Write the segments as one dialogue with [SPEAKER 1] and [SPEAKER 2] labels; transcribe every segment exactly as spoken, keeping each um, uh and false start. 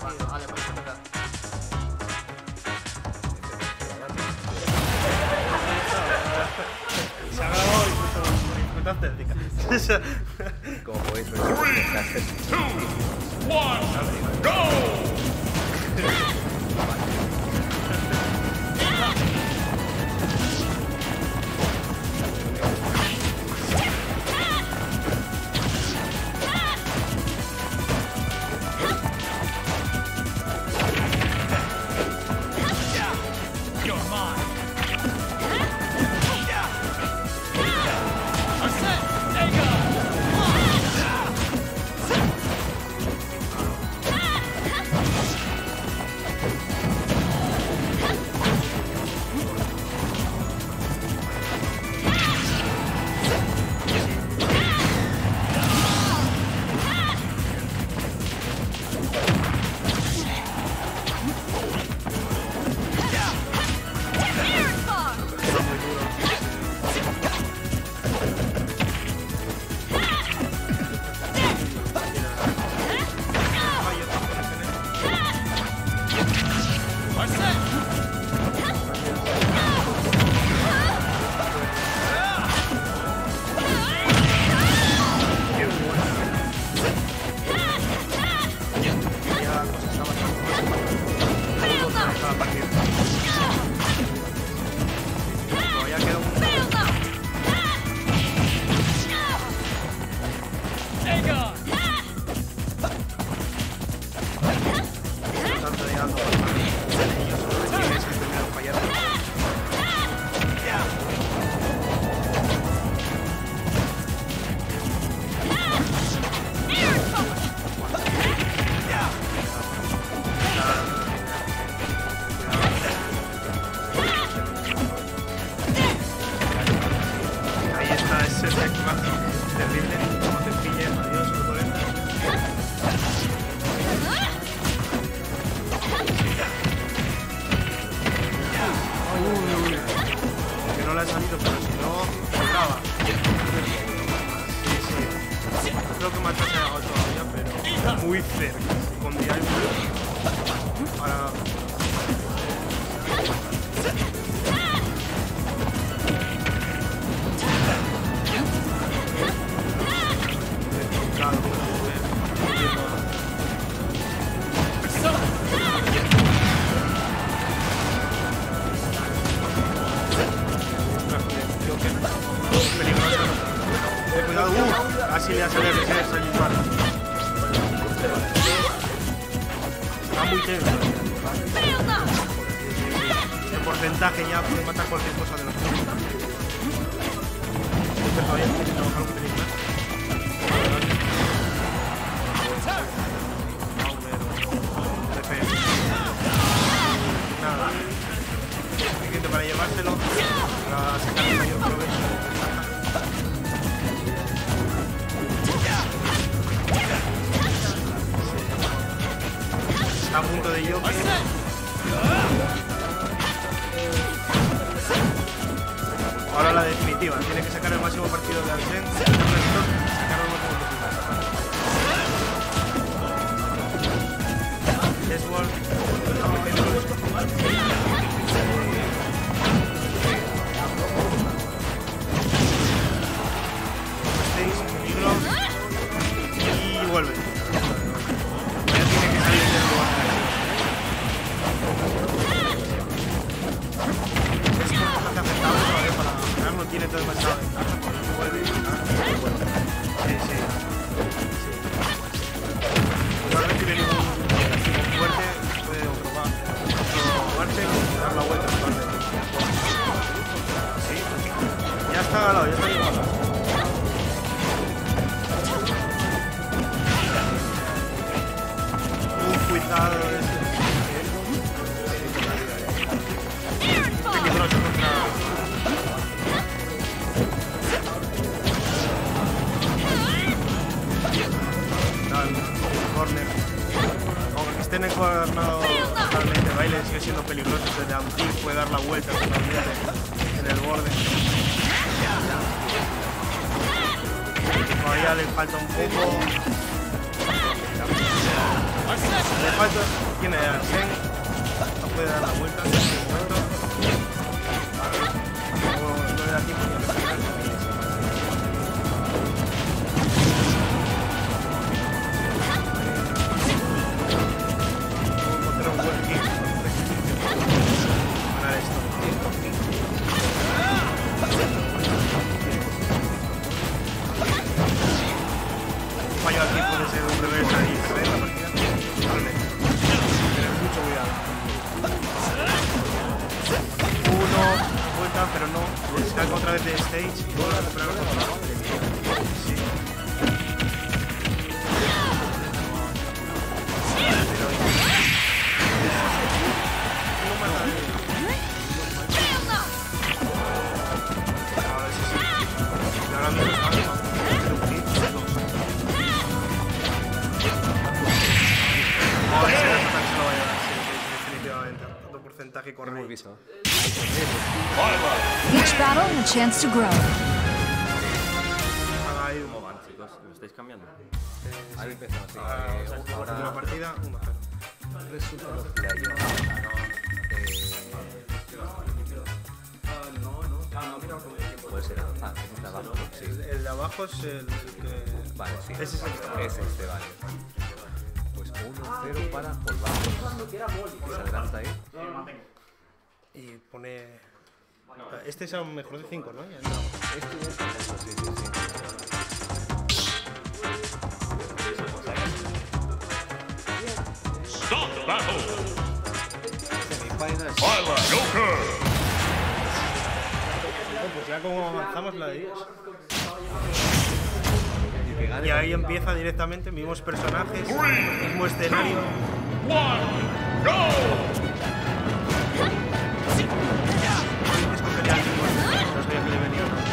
[SPEAKER 1] banda. Vale, pues espera. Se ha grabado incluso dificultad técnica.
[SPEAKER 2] Como podéis ver,
[SPEAKER 3] three, two, one, go!
[SPEAKER 1] Muy cerca, con diario para... Cuidado, uh, así le hace el R C, se dispara. Está muy tenso. El porcentaje ya puede matar cualquier cosa de los dos. Pero todavía tiene que trabajar un pelín más. Nada. Suficiente para llevárselo, para sacar el mayor provecho. Está a punto de yo. Ahora la definitiva. Tiene que sacar el máximo partido de Arsene. Sacar el máximo partido. Deswald. Peligro. Y vuelve. Ya tiene que salir del lugar. Es que no hace aceptable todavía para ganar, no tiene todo demasiado ventaja. Vuelve y ganar. Sí, sí. Normalmente viene un equipo fuerte, puede probar. Moverse y dar la vuelta en lugar de... Sí, ya está ganado, ya está llegado. Cuidado, es peligroso contra... No, el corner. Aunque estén encuadernados totalmente, baile sigue siendo peligroso. Desde Ampli puede dar la vuelta totalmente en el borde. Todavía le falta un poco. Le falta. Tiene Arsene. No puede dar la vuelta en este momento. No, no le da tiempo ni a respirar. Encontrar un buen kick. Ganar esto. Fallo aquí puede ser un revés ahí y perder la partida. Vale. Tener mucho cuidado. Uno, vuelta, pero no. Necesitan otra vez de stage y vuelve a recuperar el control. Sí. No mata de él. Ahora sí, sí. Y ahora mismo está hacer un hit. Oh, ese ataque se lo va a llevar, sí, sí, definitivamente. Tanto porcentaje corre.
[SPEAKER 2] Hemos visto.
[SPEAKER 4] Each battle a chance to grow.
[SPEAKER 1] Ahí
[SPEAKER 2] ¿Cómo van, chicos? ¿Lo estáis cambiando?
[SPEAKER 1] Eh,
[SPEAKER 2] Ahí
[SPEAKER 1] sí.
[SPEAKER 2] empezamos, sí.
[SPEAKER 1] Ah,
[SPEAKER 2] Eh,
[SPEAKER 1] o sea,
[SPEAKER 2] ahora
[SPEAKER 1] última partida, uno cero.
[SPEAKER 2] resultados playoff. Puede ser. Ah, ese está abajo. Sí.
[SPEAKER 1] El, el de abajo es el, el que...
[SPEAKER 2] Vale, sí.
[SPEAKER 1] Ese es el que está.
[SPEAKER 2] Es este, vale. Pues uno cero para Polvados. Se adelanta ahí.
[SPEAKER 1] Y pone... Este es a un mejor de cinco, ¿no? Ya no.
[SPEAKER 2] Este es el sí, sí, sí.
[SPEAKER 3] Stop the battle.
[SPEAKER 2] Semifinals.
[SPEAKER 3] Isla Joker.
[SPEAKER 1] Oh, pues ya como avanzamos la de ellos.
[SPEAKER 2] Y que gane
[SPEAKER 1] Y ahí
[SPEAKER 2] la-
[SPEAKER 1] empieza directamente, mismos personajes, mismo escenario.
[SPEAKER 3] One, go.
[SPEAKER 1] Escogería el mismo, no sabía que le venía, ¿no?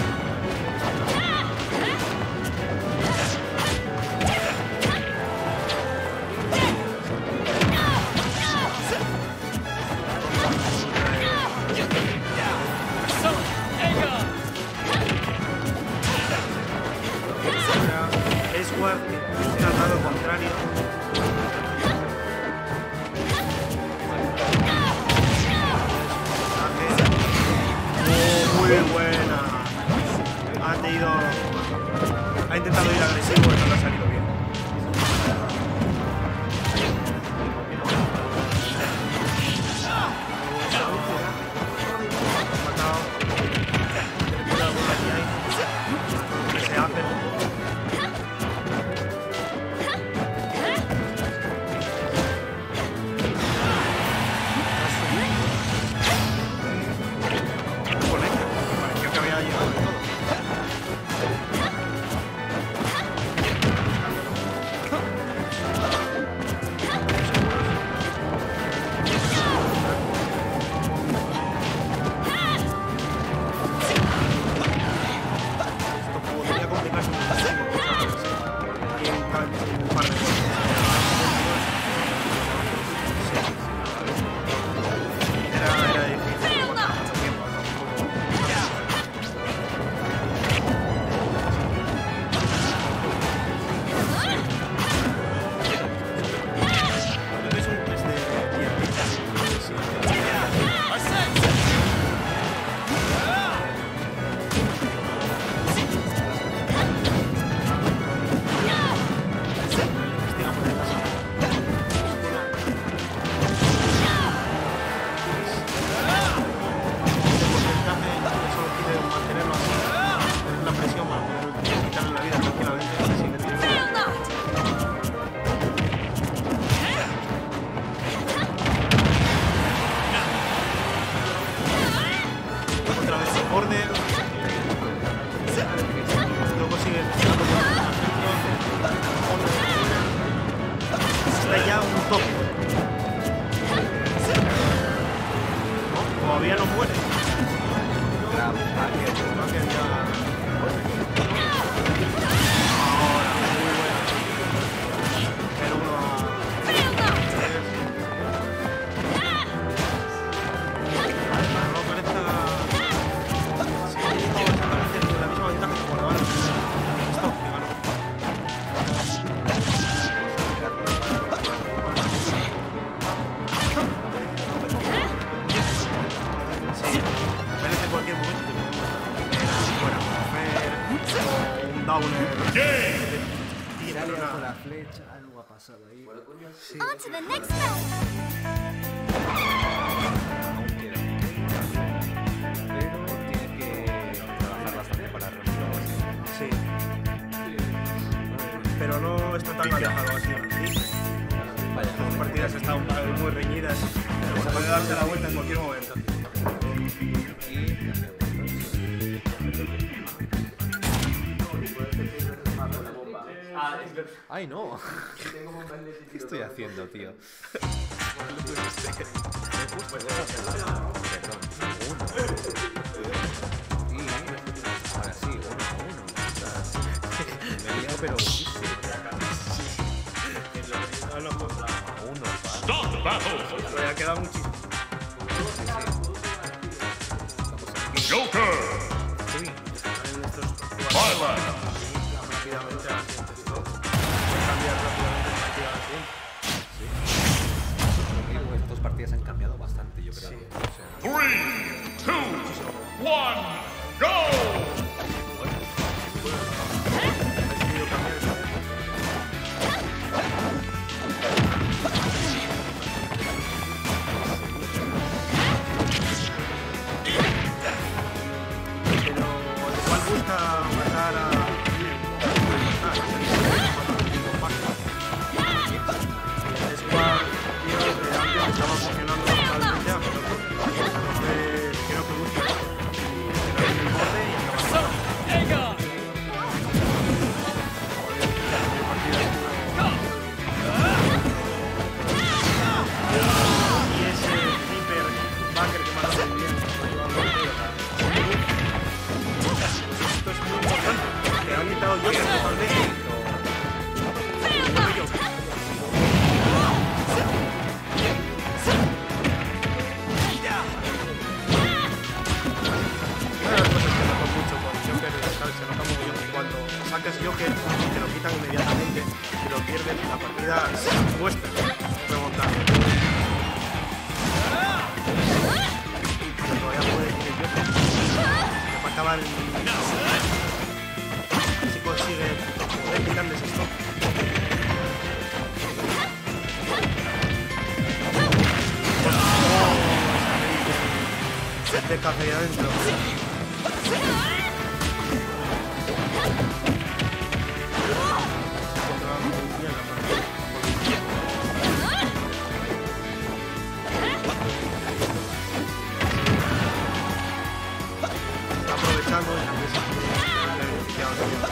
[SPEAKER 1] Edward que busca al lado contrario. Oh, muy buena. Ha tenido. Ha intentado ir agresivo, pero no le ha salido bien. Ha matado. Cuidado con la que hay. Ese upper. Pareció que había llegado y todo. Esto podría complicarse muchísimo. Y un par un par de cosas. Era, era difícil. Por tanto tiempo, ¿no? Creo que es un test de diez. Solo quiere mantenerlo así, tener la presión para poder quitarle la vida tranquilamente sin que tire. Otra vez el borde. Luego sigue tirando por el centro. Está ya un toque. No, todavía no muere.
[SPEAKER 2] Grab, packet.
[SPEAKER 1] No quería... Ahora, muy buena. Pero uno a... No parezca... Sí, no, exactamente la misma ventaja que cuando van. Stop, que ganó.
[SPEAKER 4] On to the next battle.
[SPEAKER 2] Aún queda un tiempo, pero tiene que trabajar bastante para remontar.
[SPEAKER 1] Sí. Pero no está tan alejado así. ¿Sí?
[SPEAKER 2] Vaya,
[SPEAKER 1] Las partidas están muy reñidas, pero se puede darse la vuelta en cualquier momento.
[SPEAKER 2] ¡Ay, no! ¿Qué estoy haciendo, tío? Perdón, uno. Y ahora sí, uno a uno. Me he liado, pero muchísimo.
[SPEAKER 1] No, no, pues,
[SPEAKER 2] A uno,
[SPEAKER 3] Stop the battle!
[SPEAKER 1] todavía queda muchísimo.
[SPEAKER 3] Joker!
[SPEAKER 2] Three.
[SPEAKER 1] En estos
[SPEAKER 3] Violet!
[SPEAKER 1] rápidamente a la siguiente stop. Cambiar rápidamente de partida a la siguiente.
[SPEAKER 2] Digo, estas dos partidas han cambiado bastante, yo creo.
[SPEAKER 1] Sí.
[SPEAKER 2] O sea,
[SPEAKER 3] Three, two, one, go!
[SPEAKER 1] He decidido cambiar esta vez. Pero igual busca matar a... Es más, tío, que antes estaba funcionando totalmente a pero entonces creo que busca pero en el borde y acaba. Y ese hiper backer que mata muy bien, ayudando al tío. Esto es muy importante, te han quitado yo totalmente. Una de las cosas que noto mucho con Joker, ¿sabes? Se nota muy bien que cuando sacas Joker te lo quitan inmediatamente y lo pierdes, la partida cuesta remontar. Pero todavía puede decir el Joker. Me faltaba el... Si consigue replicarles esto. De café ahí adentro. Aprovechando y también se ha beneficiado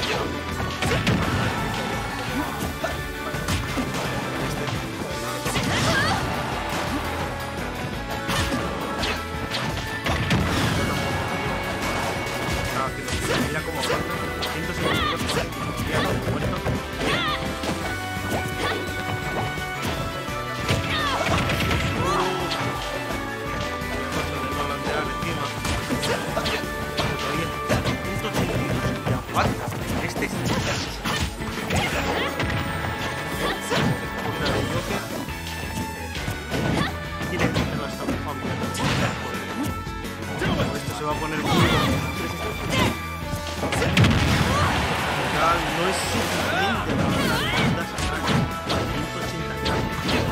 [SPEAKER 1] mira cómo corta, ciento setenta y dos por ciento, ya no muerto. Este es tiene que hacerlo hasta un fan. Esto se va a poner muy no es suficiente para las bandas a ciento ochenta gramos.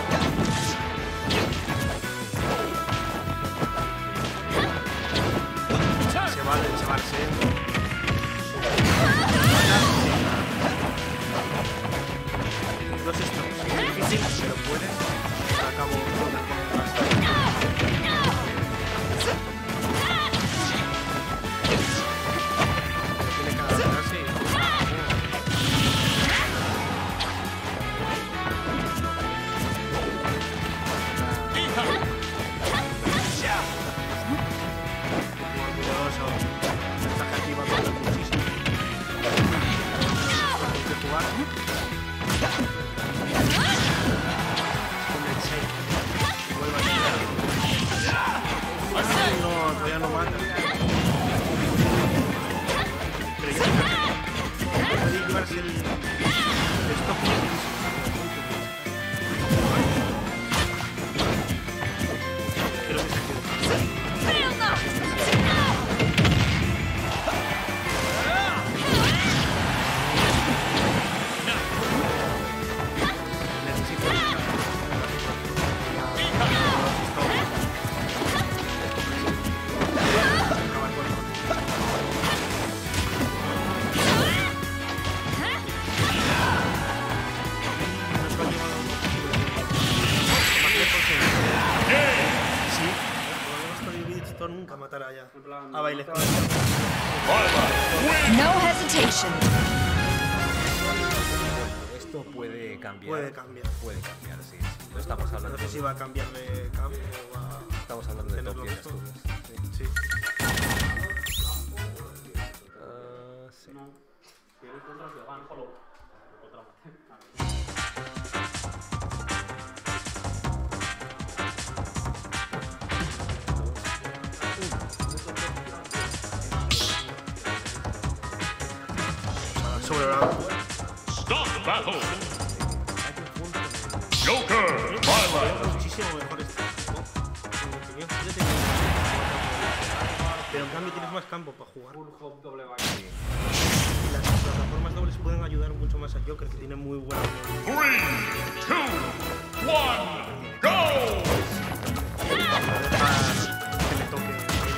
[SPEAKER 1] Se va a llevarse. Dos strokes. Es difícil, pero puede. Acabo con el tiene que adaptarse y... matar allá. A baile.
[SPEAKER 5] No hesitation.
[SPEAKER 2] Esto puede cambiar.
[SPEAKER 1] Puede cambiar.
[SPEAKER 2] Puede cambiar, sí. No estamos hablando.
[SPEAKER 1] No sé si va a cambiar de campo o va a...
[SPEAKER 2] Estamos hablando de
[SPEAKER 1] tenerlo
[SPEAKER 2] top diez
[SPEAKER 1] justo.
[SPEAKER 2] Asturias.
[SPEAKER 1] Sí.
[SPEAKER 2] Ah, sí.
[SPEAKER 1] Sobre blanco.
[SPEAKER 3] Stop the battle. Joker, Violet.
[SPEAKER 1] Muchísimo mejor este equipo, en mi opinión. Fíjate que- Pero en cambio tienes más campo para jugar. Y las plataformas dobles pueden ayudar mucho más a Joker, que tiene muy buena.
[SPEAKER 3] Three, two, one, go!
[SPEAKER 1] Que le toque.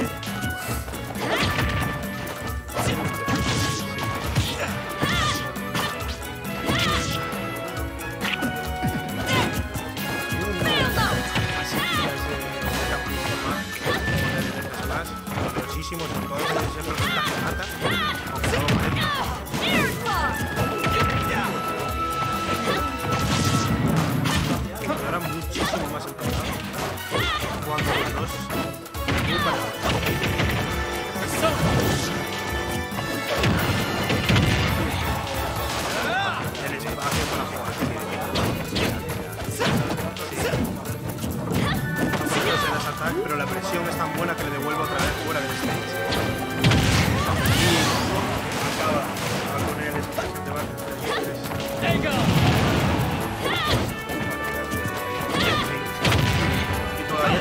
[SPEAKER 1] Así tiras de campo más, muchísimos con todo ese porcentaje de mata, aunque no lo parezca. Ahora muchísimo más enfocado. Jugando los dos muy parecidos. El espacio para jugar. En las attack, pero la presión es tan buena que le devuelve otra vez fuera del stage. Y acaba, acaba con el espacio de back. Y todavía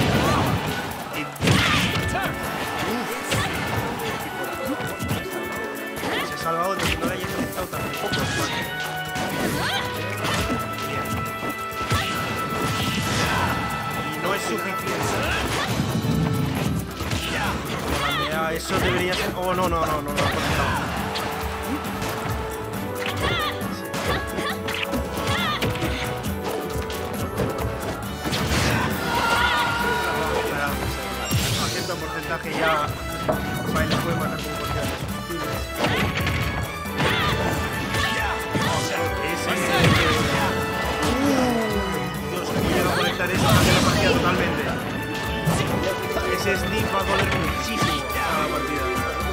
[SPEAKER 1] y se ha salvado de que no le haya conectado tampoco. No es suficiente. Ya, eso debería ser. Oh, no, no, no, no, no, no. A cierto porcentaje ya Baile puede matar con cualquiera de sus fusiles. Ese. Dios, cómo llega a conectar eso, cambia la partida totalmente. Ese Steve va a doler muchísimo a la partida.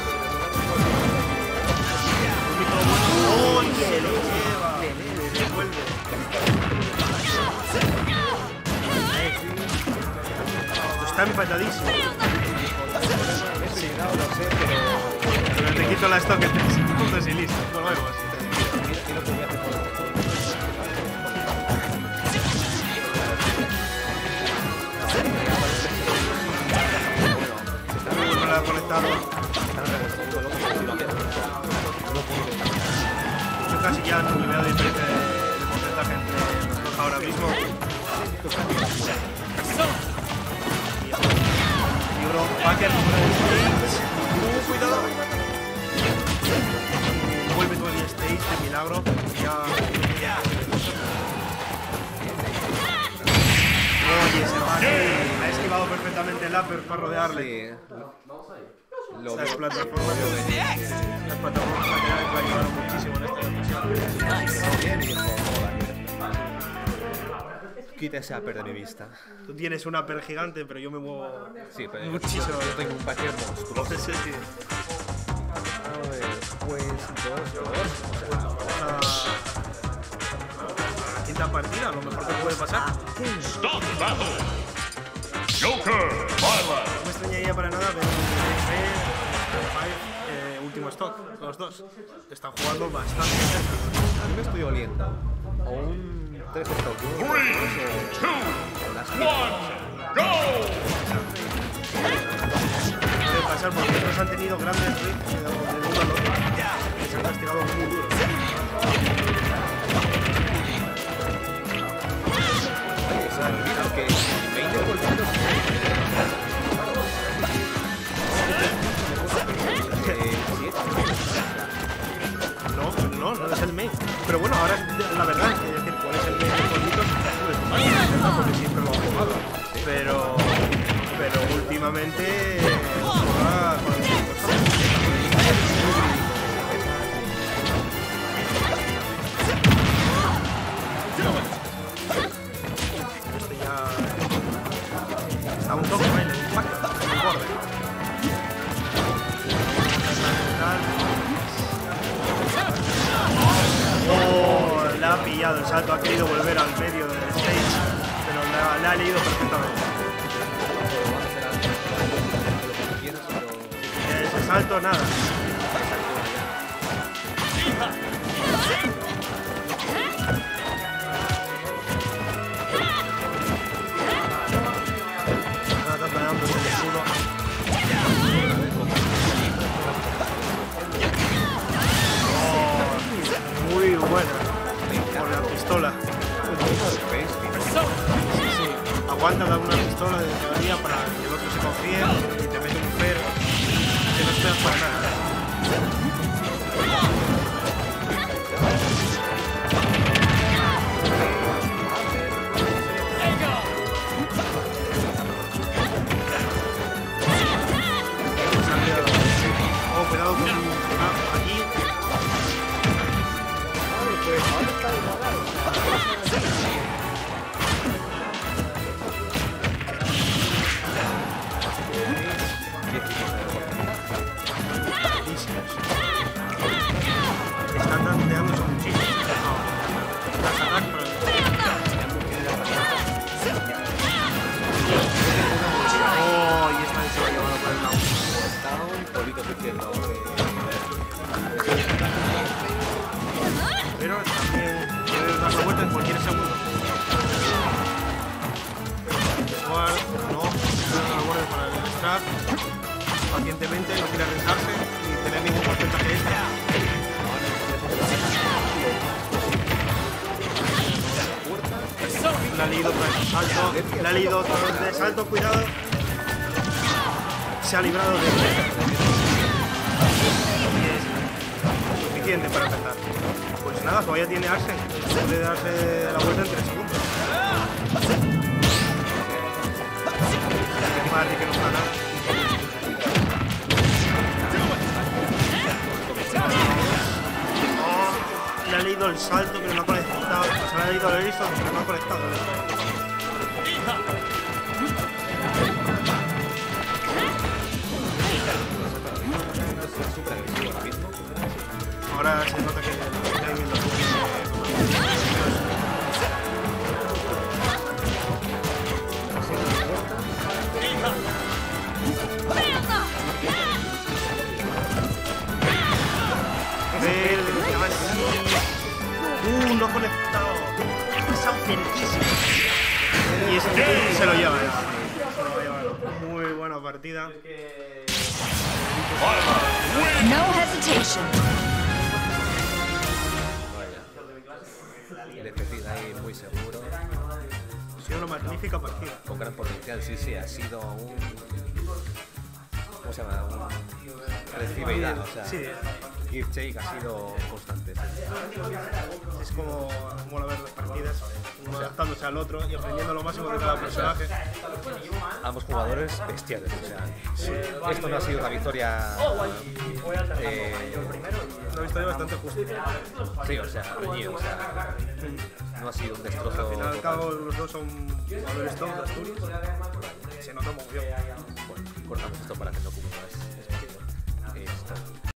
[SPEAKER 1] ¡Oh, que lo lleva! Le devuelve. Está empatadísimo.
[SPEAKER 2] Sí, no lo sé, pero...
[SPEAKER 1] Pero te quito la stock en tres segundos y listo. Nos vemos.
[SPEAKER 2] Mira, mira lo que voy a hacer por el
[SPEAKER 1] No lo ha conectado. Yo casi ya no veo diferencia de, de porcentaje entre los dos ahora mismo. Libro, Packer, uh, cuidado. Vuelve todo el stage de milagro. Ya. Oye, se va aquí. Ha esquivado perfectamente el upper para rodearle.
[SPEAKER 2] Sí. Lo
[SPEAKER 1] Las
[SPEAKER 2] veo.
[SPEAKER 1] plataformas, las plataformas laterales me ayudaron muchísimo en esta ocasión.
[SPEAKER 2] Bien, hijo. Quita ese upper de mi vista.
[SPEAKER 1] Tú tienes un upper gigante, pero yo me muevo
[SPEAKER 2] Sí, pero
[SPEAKER 1] muchísimo.
[SPEAKER 2] yo tengo un paquete monstruoso.
[SPEAKER 1] Sí, sí.
[SPEAKER 2] A ver, pues dos, dos.
[SPEAKER 1] La quinta partida, a lo mejor te puede pasar.
[SPEAKER 3] Stop the battle. Joker, Violet.
[SPEAKER 1] No me extrañaría para nada ver un Five, eh, último stock, los dos. Están jugando bastante cerca.
[SPEAKER 2] A mí me estoy oliendo. O un tres stock.
[SPEAKER 3] Three, two, one, go!
[SPEAKER 1] Puede pasar porque los dos han tenido grandes rifts de uno al otro. Se han castigado muy duro.
[SPEAKER 2] Que veinte por ciento
[SPEAKER 1] No, no, no es el main. Pero bueno, ahora la verdad es que decir cuál es el main de Pollitos no es fácil, ¿verdad? Porque siempre lo ha jugado. Pero, pero últimamente salto ha querido volver al medio del stage, pero la, la ha leído perfectamente. Ese salto nada. Está pegando el escudo. Oh, muy buena. Con la pistola. Sí, sí. Aguanta dar una pistola de teoría para que el otro se confíe y te mete un fer que no esperas para nada. Oh, cuidado con ah, aquí. Están tanteándose muchísimo. Las ataques, pero... Oh, y esta vez se va llevado para el lado.
[SPEAKER 2] Está un poquito diciendo
[SPEAKER 1] Pero también puedes dar la vuelta en cualquier segundo. Jugar, no, dar la vuelta para el strap. Pacientemente, no quiere arriesgarse y tener ningún porcentaje extra. La ha leído otra vez de salto, la ha leído otra vez de salto, cuidado. Se ha librado de y es suficiente para empezar. Pues nada, todavía tiene Arsen, puede darse la vuelta en tres segundos. Madre que no gana. Le ha leído el salto pero no ha conectado. Se le ha leído el listo pero no ha conectado. Ahora se nota que está viendo Uh, no ha conectado. Ha pasado cerquísimo. Y ese se lo lleva ya. Se lo va a llevar. Muy buena partida.
[SPEAKER 4] No hesitation.
[SPEAKER 2] el F C ahí muy seguro.
[SPEAKER 1] Ha sido una magnífica partida.
[SPEAKER 2] Con gran potencial, sí, sí, ha sido un... ¿Cómo se llama? Un recibe y da, o sea...
[SPEAKER 1] Sí.
[SPEAKER 2] Give Shake ha sido constante.
[SPEAKER 1] Es como mola ver las partidas, uno adaptándose al otro y aprendiendo lo máximo de cada personaje.
[SPEAKER 2] Ambos jugadores bestiales, o sea, sí. Esto no ha sido una victoria... Eh,
[SPEAKER 1] Una victoria bastante justa.
[SPEAKER 2] sí, o sea, reñido, o sea, no ha sido un destrozo.
[SPEAKER 1] Al final y al cabo los dos son jugadores top de Asturias. Se nota muy bien.
[SPEAKER 2] Bueno, cortamos esto para que no ocupe más espacio. Esto.